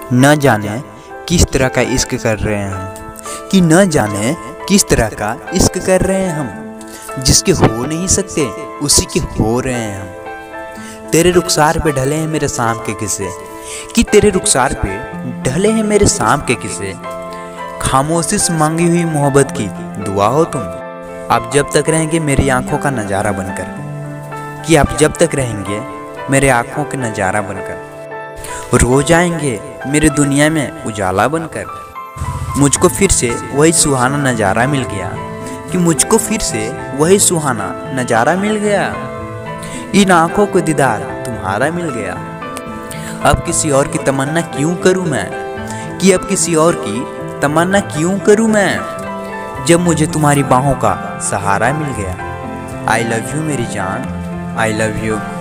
न जाने किस तरह का इश्क कर रहे हैं हम, कि न जाने किस तरह का इश्क कर रहे हैं हम। जिसके हो नहीं सकते उसी के हो रहे हैं हम। तेरे रुखसार पे ढले हैं मेरे शाम के किस्से, कि तेरे रुखसार पे ढले हैं मेरे शाम के किस्से। खामोशी से मांगी हुई मोहब्बत की दुआ हो तुम। आप जब तक रहेंगे मेरी आंखों का नज़ारा बनकर, कि आप जब तक रहेंगे मेरे आंखों के नज़ारा बनकर। रोज आएंगे मेरे दुनिया में उजाला बनकर। मुझको फिर से वही सुहाना नज़ारा मिल गया, कि मुझको फिर से वही सुहाना नज़ारा मिल गया। इन आंखों को दीदार तुम्हारा मिल गया। अब किसी और की तमन्ना क्यों करूं मैं, कि अब किसी और की तमन्ना क्यों करूं मैं, जब मुझे तुम्हारी बाहों का सहारा मिल गया। आई लव यू मेरी जान, आई लव यू।